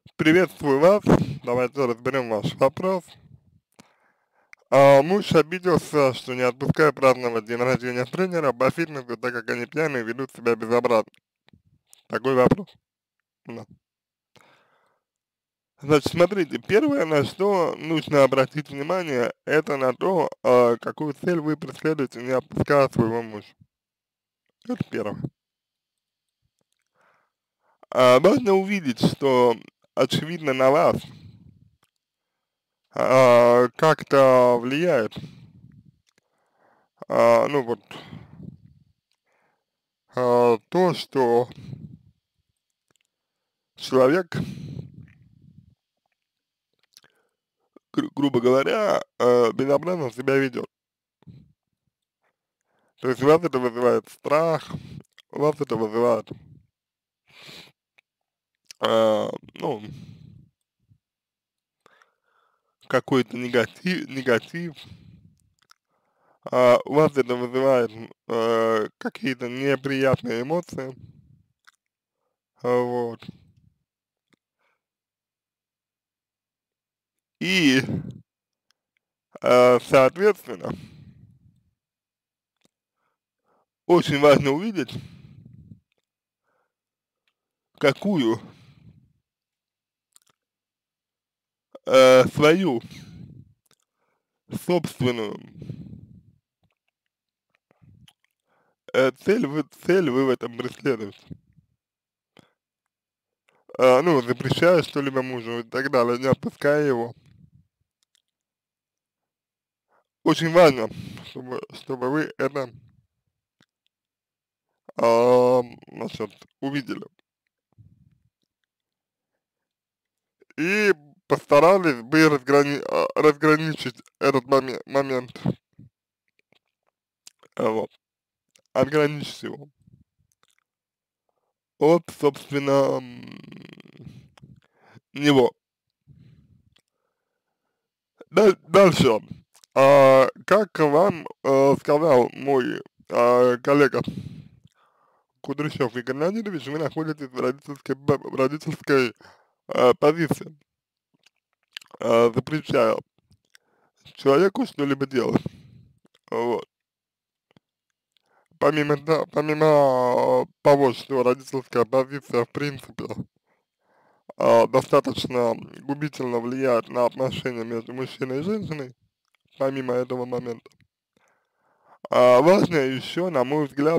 Приветствую вас. Давайте разберем ваш вопрос. Муж обиделся, что не отпускаю праздновать день рождения тренера по фитнесу, так как они пьяные и ведут себя безобразно. Такой вопрос. Да. Значит, смотрите, первое, на что нужно обратить внимание, это на то, какую цель вы преследуете, не отпуская своего мужа. Это первое. Важно увидеть, что очевидно на вас как-то влияет, ну вот, то, что человек, грубо говоря, безобразно себя ведет. То есть у вас это вызывает страх, у вас это вызывает, ну, какой-то негатив, у вас это вызывает какие-то неприятные эмоции, вот. И, соответственно, очень важно увидеть, какую свою собственную цель вы в этом преследуете. Ну, запрещая что-либо мужу и так далее, не отпуская его. Очень важно, чтобы вы это, значит, увидели. И постарались бы разграничить этот момент, вот, отграничить его от, собственно, него. Дальше, как вам сказал мой коллега Кудряшов Игорь Леонидович, вы находитесь в родительской позиции, запрещая человеку что-либо делать. Вот. Помимо того, что родительская позиция в принципе достаточно губительно влияет на отношения между мужчиной и женщиной, помимо этого момента, важно еще, на мой взгляд,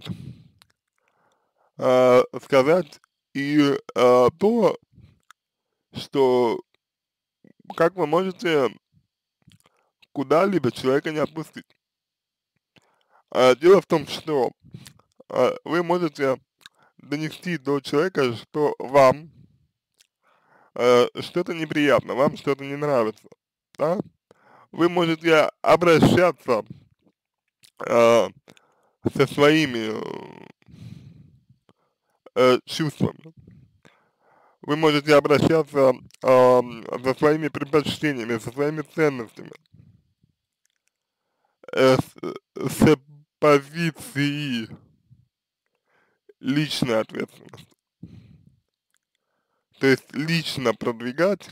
сказать и то, что как вы можете куда-либо человека не отпустить. Дело в том, что вы можете донести до человека, что вам что-то неприятно, вам что-то не нравится, да? Вы можете обращаться э, со своими чувствами, вы можете обращаться со своими предпочтениями, со своими ценностями, э, с позиции личной ответственности. То есть лично продвигать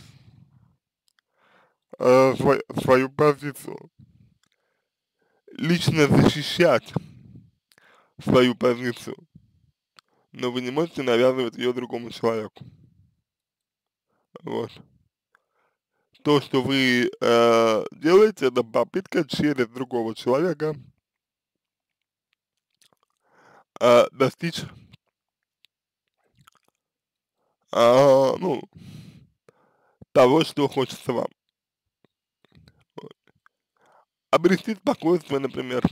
свою позицию, лично защищать свою позицию, но вы не можете навязывать ее другому человеку. Вот. То, что вы делаете, это попытка через другого человека достичь, ну, того, что хочется вам. Вот. Обрести спокойствие, например,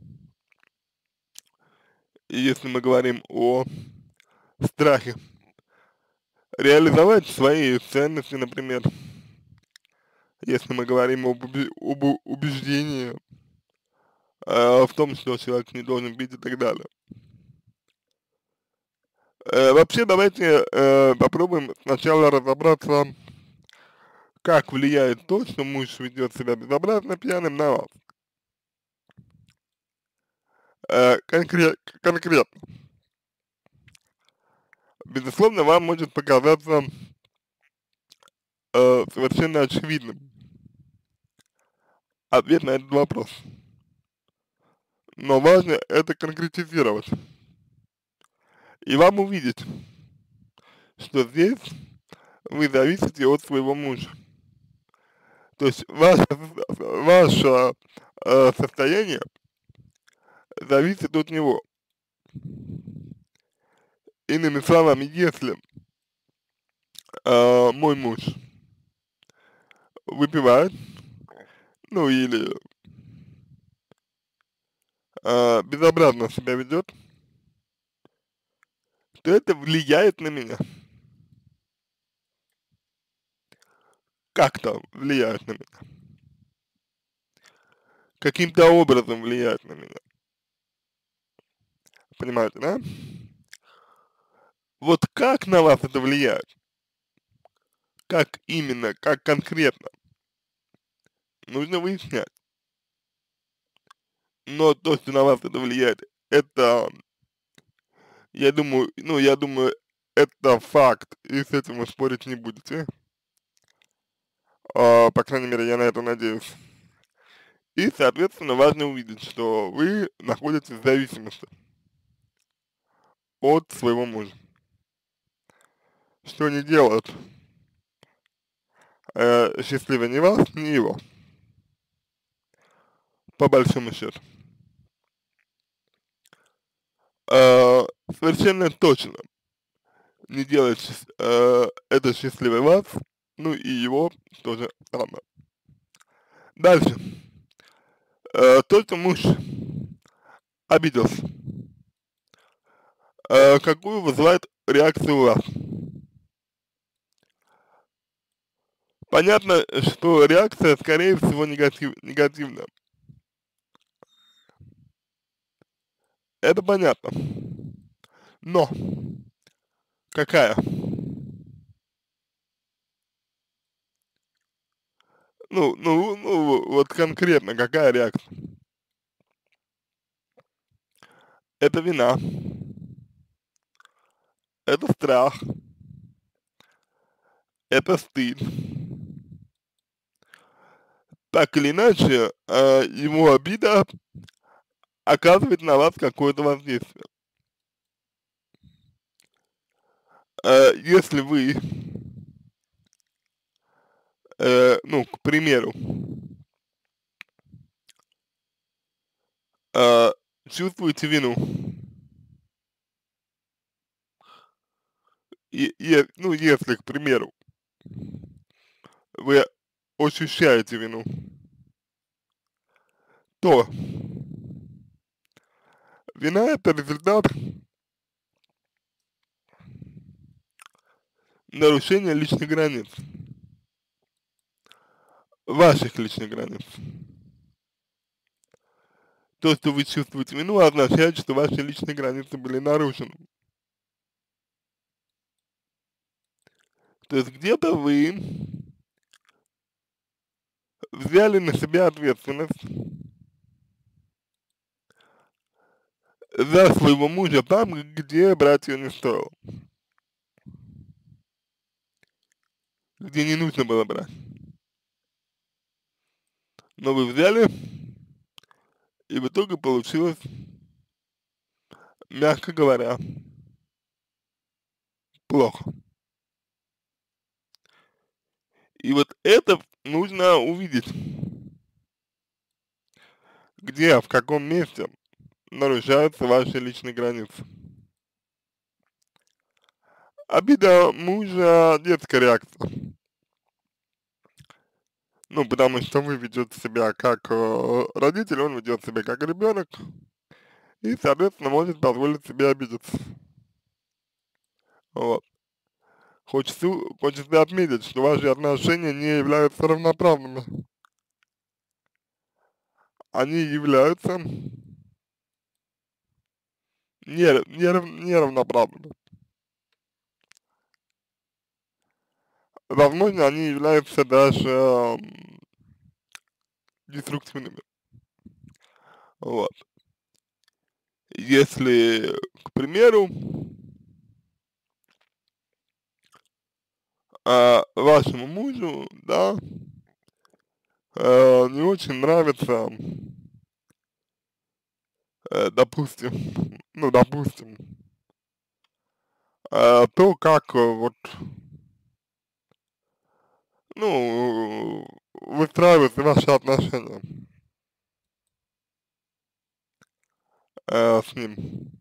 если мы говорим о страхе, реализовать свои ценности, например, если мы говорим об убеждении в том, что человек не должен бить и так далее. Вообще, давайте попробуем сначала разобраться, как влияет то, что муж ведет себя безобразно пьяным на вас. Конкретно. Безусловно, вам может показаться совершенно очевидным ответ на этот вопрос. Но важно это конкретизировать. И вам увидеть, что здесь вы зависите от своего мужа. То есть ваше состояние зависит от него. Иными словами, если мой муж выпивает, ну или безобразно себя ведет, то это влияет на меня. Как-то влияет на меня. Каким-то образом влияет на меня. Понимаете, да? Вот как на вас это влияет? Как именно, как конкретно? Нужно выяснять. Но то, что на вас это влияет, это, я думаю, это факт, и с этим вы спорить не будете. По крайней мере, я на это надеюсь. И, соответственно, важно увидеть, что вы находитесь в зависимости от своего мужа. Что не делает счастливее ни вас, ни его, по большому счету. Совершенно точно не делает это счастливее вас, ну и его тоже самое. Дальше. Только муж обиделся. Какую вызывает реакцию у вас? Понятно, что реакция, скорее всего, негативная. Это понятно. Но какая? Вот конкретно какая реакция? Это вина, это страх, это стыд. Так или иначе, его обида оказывает на вас какое-то воздействие. Если вы, ну, к примеру, э, чувствуете вину, ну, если, к примеру, вы ощущаете вину, то вина это результат нарушения личных границ, ваших личных границ. То, что вы чувствуете вину, означает, что ваши личные границы были нарушены. То есть где-то вы взяли на себя ответственность за своего мужа там, где брать ее не стоило, где не нужно было брать. Но вы взяли, и в итоге получилось, мягко говоря, плохо. И вот это нужно увидеть, где, в каком месте нарушаются ваши личные границы. Обида мужа — детская реакция. Ну, потому что вы ведете себя как родитель, он ведет себя как ребенок, и, соответственно, может позволить себе обидеться. Вот. Хочется отметить, что ваши отношения не являются равноправными. Они являются неравноправными. Возможно, они являются даже деструктивными. Вот. Если, к примеру, вашему мужу, да, не очень нравится, допустим, ну, допустим, то, как вот, ну, выстраиваются ваши отношения с ним,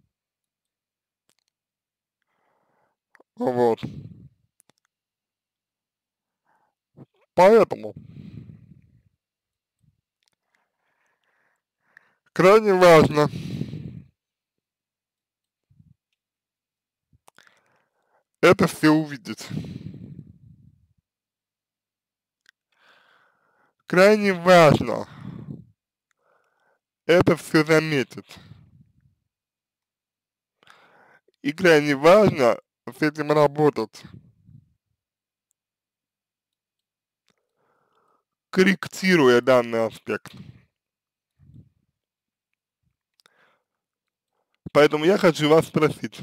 вот. Поэтому крайне важно это все увидеть. Крайне важно это все заметить. И крайне важно с этим работать, корректируя данный аспект. Поэтому я хочу вас спросить,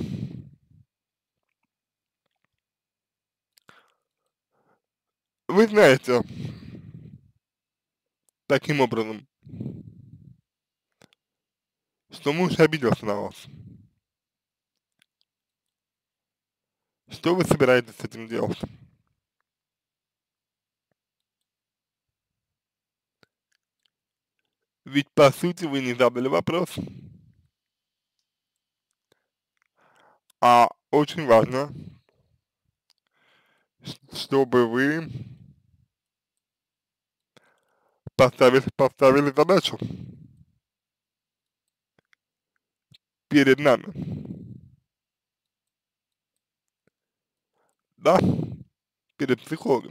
вы знаете, таким образом, что муж обиделся на вас, что вы собираетесь с этим делать? Ведь по сути вы не задали вопрос, а очень важно, чтобы вы поставили задачу перед нами, да, перед психологом.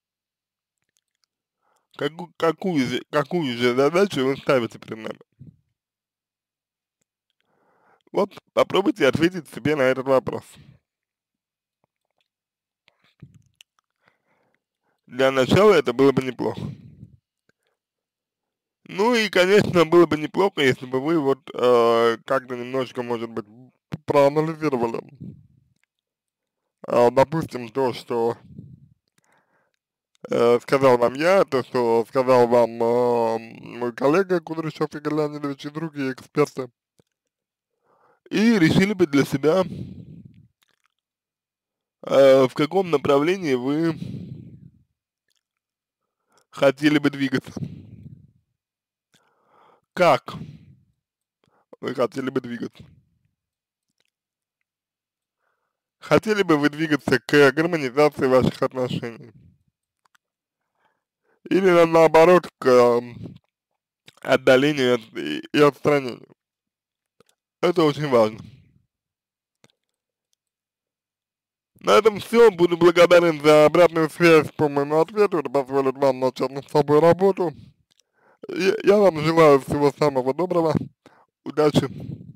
Какую же задачу вы ставите перед нами? Вот попробуйте ответить себе на этот вопрос. Для начала это было бы неплохо. Ну и, конечно, было бы неплохо, если бы вы вот как-то немножко, может быть, проанализировали, допустим, то, что сказал вам я, то, что сказал вам мой коллега Кудряшов Игорь Леонидович и другие эксперты, и решили бы для себя, в каком направлении вы хотели бы двигаться. Как вы хотели бы двигаться? Хотели бы вы двигаться к гармонизации ваших отношений? Или наоборот к отдалению и отстранению? Это очень важно. На этом все. Буду благодарен за обратную связь по моему ответу. Это позволит вам начать над собой работу. Я вам желаю всего самого доброго. Удачи.